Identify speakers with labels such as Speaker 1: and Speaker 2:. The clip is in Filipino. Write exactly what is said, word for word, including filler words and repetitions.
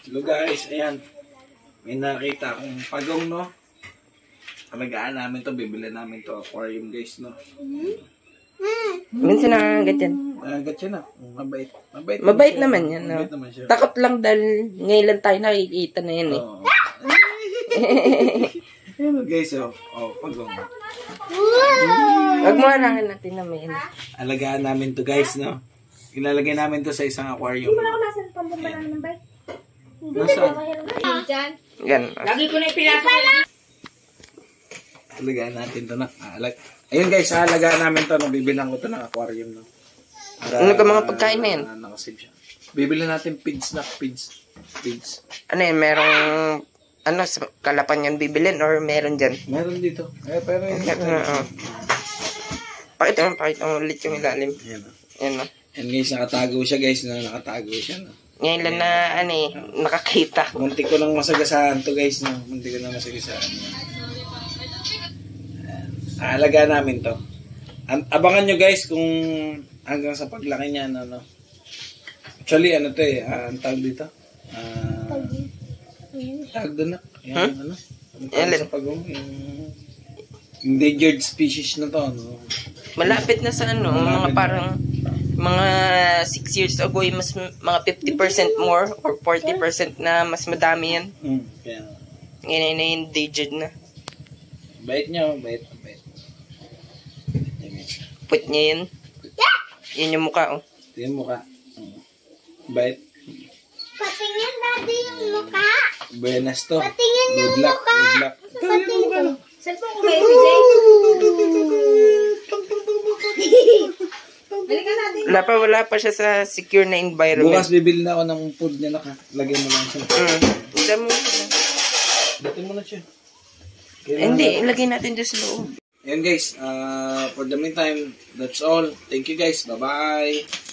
Speaker 1: Hello guys, ayan. May nakita akong pagong, no? Alagaan namin to, bibili namin to aquarium guys, no?
Speaker 2: Minsan nangangagat yan.
Speaker 1: Nangangagat siya na. Mabait. Mabait,
Speaker 2: Mabait
Speaker 1: naman
Speaker 2: naman yan, no?
Speaker 1: Mabait naman siya.
Speaker 2: Takot lang dahil ngayon lang tayo nakikita na yan, eh.
Speaker 1: Oh. Hello guys, oh. Oh, pagong.
Speaker 2: Wag mo harangan natin na may yan.
Speaker 1: Alagaan namin to guys, no? Ilalagay namin to sa isang aquarium.
Speaker 3: Hindi mo na ako nasan pambumba namin ng bike.
Speaker 1: Nasaan?
Speaker 3: Diyan.
Speaker 2: Yan.
Speaker 3: Lagi ko na ipinasok.
Speaker 1: Alagaan natin to na. Alag Ayun guys, alagaan namin to. No? Bibilang ko to ng aquarium. No? Para,
Speaker 2: Ano ka mga pagkain na yan?
Speaker 1: Uh, nakasave siya. Bibilan natin pids na. Pids. Pids.
Speaker 2: Ano yan, merong ano, sa kalapan yan bibilin or meron dyan?
Speaker 1: Meron dito. Eh, pero yun.
Speaker 2: Uh, uh. Pakita mo, pakita mo ulit yung ilalim.
Speaker 1: Ayan o.
Speaker 2: Yan o.
Speaker 1: Yan guys, nakatago siya guys. No? Nakatago siya. No?
Speaker 2: Ngayon lang na, ano eh, nakakita.
Speaker 1: Muntik ko ng masagasaan to guys. No? Muntik ko ng masagasaan. Aalagaan namin to. Abangan nyo guys kung hanggang sa paglaki niya. No, no. Actually, ano to eh. Uh, ang tawag dito. Uh, tawag doon na. Yung, huh? Ano? Ang tawag sa pagong. Yung endangered species na to. No?
Speaker 2: Malapit na sa ano. Malapit mga parang mga six years ago, mas mga fifty percent more or forty percent na mas madami yan.
Speaker 1: Mm, kaya.
Speaker 2: Ngayon na endangered na.
Speaker 1: Bait nyo. Bait. Bait.
Speaker 2: Put niya yan. Yan yung mukha, oh.
Speaker 1: Ito yung mukha. Bait.
Speaker 3: Patingin natin yung mukha.
Speaker 1: Buenas to.
Speaker 3: Patingin yung
Speaker 1: Good luck.
Speaker 3: mukha.
Speaker 1: Good luck.
Speaker 3: Patingin. Cellphone ko ba yung C J? Balikan natin.
Speaker 2: Wala pa, wala pa siya sa secure na environment.
Speaker 1: Bukas bibili na ako ng food niya na ka. Lagay mo lang siya.
Speaker 2: Mm. Ida mo.
Speaker 1: Dating mo na siya.
Speaker 2: Eh, hindi, ilagay natin doon sa loob.
Speaker 1: Ayan guys, uh, for the meantime, that's all. Thank you guys. Bye-bye.